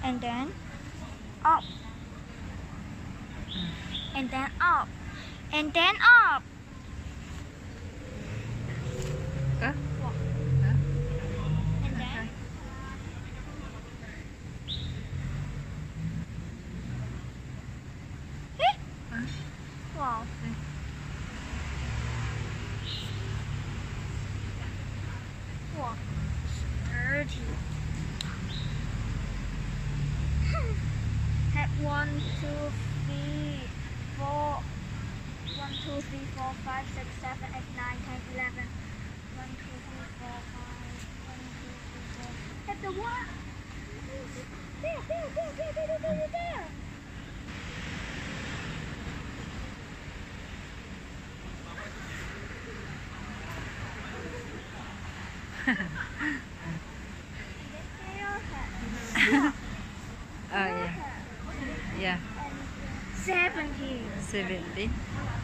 and then up, and then up, and then up. Huh? Walk. Huh? And then Huh? wow. Wow. Sturdy. Head 1, 2, 3, 4. 1, 2, 3, 4, 5, 6, 7, 8, 9, 10, 11. 1, 2, 3, 4, 5. 1, 2, 3, 4. Hit the one. There. Oh yeah. Yeah. 70. 70.